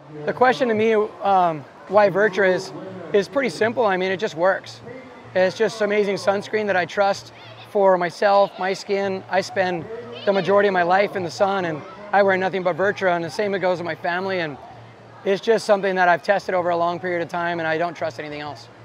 The question to me, why Vertra is pretty simple. I mean, it just works. It's just amazing sunscreen that I trust for myself, my skin. I spend the majority of my life in the sun, and I wear nothing but Vertra, and the same goes with my family. And it's just something that I've tested over a long period of time, and I don't trust anything else.